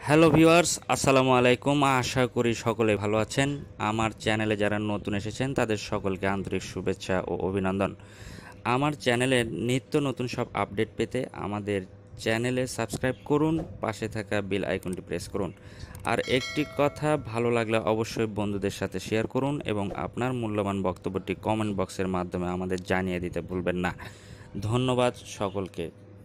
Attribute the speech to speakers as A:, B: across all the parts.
A: Hello viewers, আসসালামু আলাইকুম। আশা করি সকলে ভালো আছেন। আমার চ্যানেলে যারা নতুন এসেছেন তাদের সকলকে আন্তরিক শুভেচ্ছা ও অভিনন্দন। আমার চ্যানেলের নিত্য নতুন সব আপডেট পেতে আমাদের চ্যানেলে সাবস্ক্রাইব করুন, পাশে থাকা বেল আইকনটি প্রেস করুন। আর একটি কথা ভালো লাগলে অবশ্যই বন্ধুদের সাথে শেয়ার করুন এবং আপনার মূল্যবান বক্তব্যটি কমেন্ট বক্সের মাধ্যমে আমাদের জানিয়ে দিতে ভুলবেন না। ধন্যবাদ সকলকে।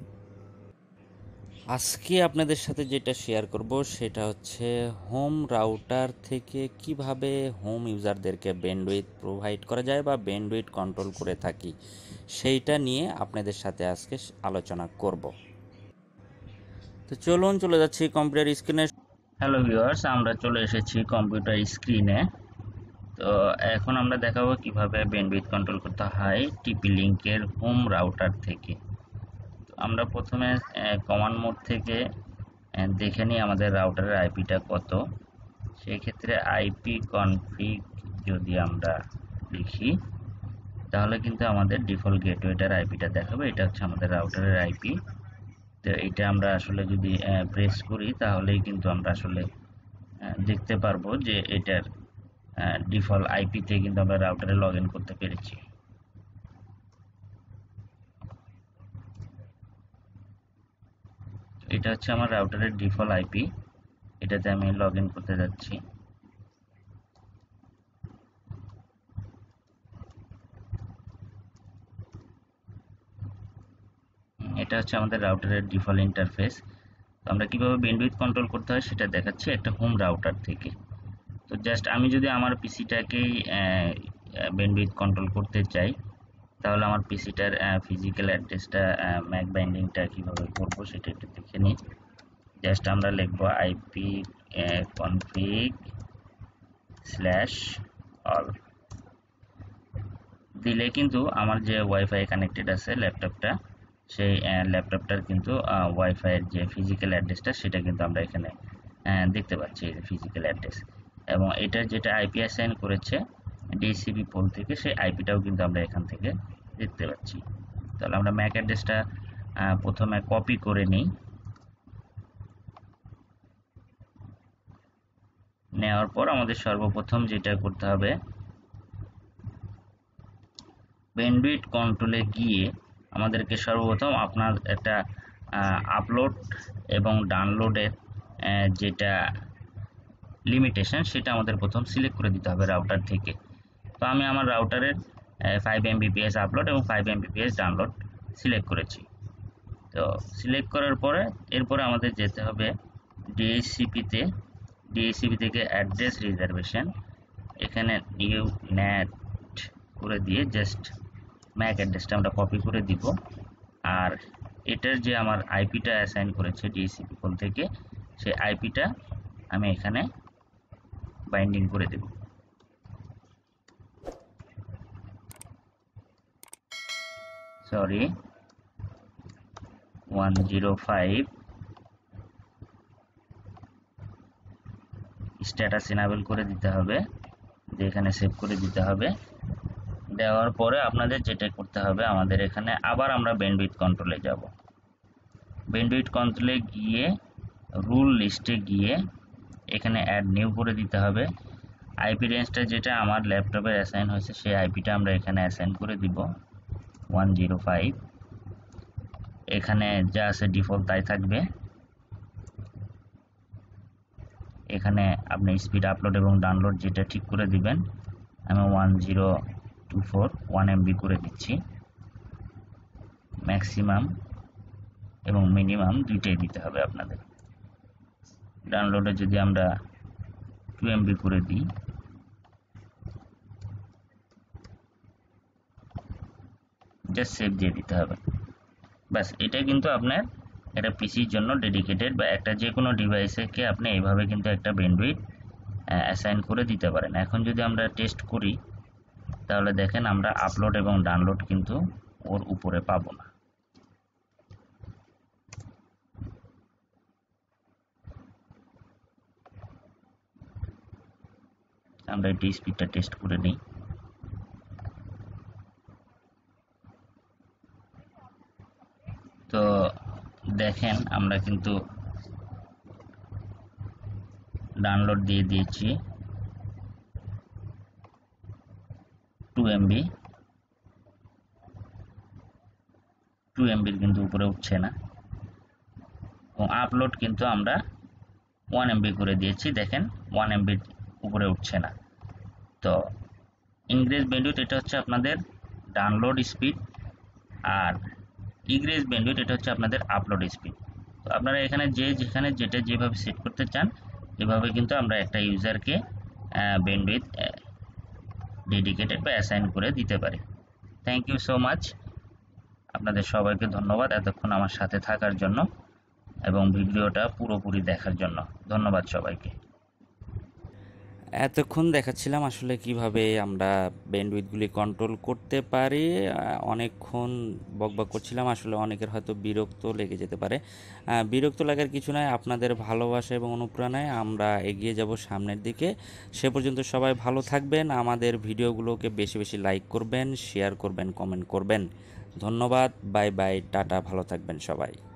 A: আজকে আপনাদের সাথে যেটা শেয়ার করব সেটা হচ্ছে হোম রাউটার থেকে কিভাবে হোম ইউজারদেরকে ব্যান্ডউইথ প্রোভাইড করা যায় বা ব্যান্ডউইথ কন্ট্রোল করে থাকি সেইটা নিয়ে আপনাদের সাথে আজকে আলোচনা করব। তো চলুন চলে যাচ্ছি কম্পিউটার স্ক্রিনে। হ্যালো ভিউয়ার্স, আমরা চলে এসেছি কম্পিউটার স্ক্রিনে। তো এখন আমরা দেখাবো কিভাবে ব্যান্ডউইথ কন্ট্রোল করতে হয় টিপি লিংকের হোম রাউটার থেকে। আমরা প্রথমে কমান্ড মোড থেকে দেখে নিই আমাদের রাউটারের আইপিটা কত। সেই ক্ষেত্রে আইপি কনফিগ যদি আমরা লিখি তাহলে কিন্তু আমাদের ডিফল্ট গেটওয়েটার আইপিটা দেখাবে। এটা হচ্ছে আমাদের রাউটারের আইপি। তো এটা আমরা আসলে যদি প্রেস করি তাহলেই কিন্তু আমরা আসলে দেখতে পারবো যে এটার ডিফল্ট আইপিতে কিন্তু আমরা রাউটারে লগ ইন করতে পেরেছি। এটা হচ্ছে আমার রাউটারের ডিফল্ট আইপি, এটাতে আমি লগ ইন করতে যাচ্ছি। এটা হচ্ছে আমাদের রাউটারের ডিফল্ট ইন্টারফেস। তো আমরা কিভাবে ব্যান্ডউইথ কন্ট্রোল করতে হয় সেটা দেখাচ্ছি একটা হোম রাউটার থেকে। তো জাস্ট আমি যদি আমার পিসিটাকেই ব্যান্ডউইথ কন্ট্রোল করতে চাই তাহলে আমার পিসিটার ফিজিক্যাল অ্যাড্রেসটা ম্যাক বাইন্ডিংটা কীভাবে করবো সেটা একটু দেখে নিই। জাস্ট আমরা লিখবো আইপি কনফিগ স্ল্যাশ অল দিলে কিন্তু আমার যে ওয়াইফাই কানেক্টেড আছে ল্যাপটপটা, সেই ল্যাপটপটার কিন্তু ওয়াইফাইয়ের যে ফিজিক্যাল অ্যাড্রেসটা সেটা কিন্তু আমরা এখানে দেখতে পাচ্ছি, ফিজিক্যাল অ্যাড্রেস। এবং এটার যেটা আইপি অ্যাসাইন করেছে ডিসিপি পোল থেকে, সেই আইপিটাও কিন্তু আমরা এখান থেকে দেখতে পাচ্ছি। তাহলে আমরা ম্যাক অ্যাড্রেসটা প্রথমে কপি করে নিই। নেওয়ার পর আমাদের সর্বপ্রথম যেটা করতে হবে, ব্যান্ডউইথ কন্ট্রোলে গিয়ে আমাদেরকে সর্বপ্রথম আপনার একটা আপলোড এবং ডাউনলোডের যেটা লিমিটেশন সেটা আমাদের প্রথম সিলেক্ট করে দিতে হবে রাউটার থেকে। তো আমি আমার রাউটারের 5 Mbps আপলোড এবং 5 Mbps ডাউনলোড সিলেক্ট করেছি। তো সিলেক্ট করার পরে এরপরে আমাদের যেতে হবে ডিএইচসিপিতে। ডিএইচসিপি থেকে অ্যাড্রেস রিজার্ভেশন, এখানে নিউ নেট করে দিয়ে জাস্ট ম্যাক অ্যাড্রেসটা আমরা কপি করে দিব। আর এটার যে আমার আইপিটা অ্যাসাইন করেছে ডিএসসিপি পোল থেকে, সেই আইপিটা আমি এখানে বাইন্ডিং করে দেব। সরি, 105 স্ট্যাটাস এনাবেল করে দিতে হবে, দিয়ে এখানে সেভ করে দিতে হবে। দেওয়ার পরে আপনাদের যেটা করতে হবে, আমাদের এখানে আবার আমরা ব্যান্ডউইথ কন্ট্রোলে যাব। ব্যান্ডউইথ কন্ট্রোলে গিয়ে রুল লিস্টে গিয়ে এখানে অ্যাড নিউ করে দিতে হবে। আইপি রেঞ্জটা যেটা আমার ল্যাপটপে অ্যাসাইন হয়েছে সেই আইপিটা আমরা এখানে অ্যাসাইন করে দিব 105। এখানে যা আছে ডিফল্ট তাই থাকবে। এখানে আপনি স্পিড আপলোড এবং ডাউনলোড যেটা ঠিক করে দিবেন। আমি 1024 1 MB করে দিচ্ছি। ম্যাক্সিমাম এবং মিনিমাম দুইটাই দিতে হবে আপনাদের। ডাউনলোডে যদি আমরা 2 MB করে দিই, জাস্ট সেভ দিয়ে দিতে হবে। ব্যাস, এটা কিন্তু আপনার একটা পিসির জন্য ডেডিকেটেড, বা একটা যে কোনো ডিভাইসকে আপনি এইভাবে কিন্তু একটা ব্যান্ডউইথ অ্যাসাইন করে দিতে পারেন। এখন যদি আমরা টেস্ট করি তাহলে দেখেন আমরা আপলোড এবং ডাউনলোড কিন্তু ওর উপরে পাবো না। আমরা এই স্পিডটা টেস্ট করে নিই। তো দেখেন আমরা কিন্তু ডাউনলোড দিয়ে দিয়েছি 2 MB, 2 MBর কিন্তু উপরে উঠছে না, এবং আপলোড কিন্তু আমরা 1 MB করে দিয়েছি, দেখেন 1 MBর উপরে উঠছে না। তো ইনগ্রেস ব্যান্ডউইথ এটা হচ্ছে আপনাদের ডাউনলোড স্পিড, আর ইগ্রেস ব্যান্ডউইথ এটা হচ্ছে আপনাদের আপলোড স্পিড। তো আপনারা এখানে যেখানে যেটা যেভাবে সেট করতে চান এভাবে কিন্তু আমরা একটা ইউজারকে ব্যান্ডউইথ ডেডিকেটেড বা অ্যাসাইন করে দিতে পারি। থ্যাংক ইউ সো মাচ, আপনাদের সবাইকে ধন্যবাদ এতক্ষণ আমার সাথে থাকার জন্য এবং ভিডিওটা পুরোপুরি দেখার জন্য। ধন্যবাদ সবাইকে। এতক্ষণ দেখাচ্ছিলাম আসলে কিভাবে আমরা ব্যান্ডউইথগুলি কন্ট্রোল করতে পারি। অনেকক্ষণ বকবক করছিলাম, আসলে অনেকের হয়তো বিরক্ত লেগে যেতে পারে। বিরক্ত লাগার কিছু নয়, আপনাদের ভালোবাসা এবং অনুপ্রেরণায় আমরা এগিয়ে যাব সামনের দিকে। সে পর্যন্ত সবাই ভালো থাকবেন, আমাদের ভিডিওগুলোকে বেশি বেশি লাইক করবেন, শেয়ার করবেন, কমেন্ট করবেন। ধন্যবাদ, বাই বাই, টাটা, ভালো থাকবেন সবাই।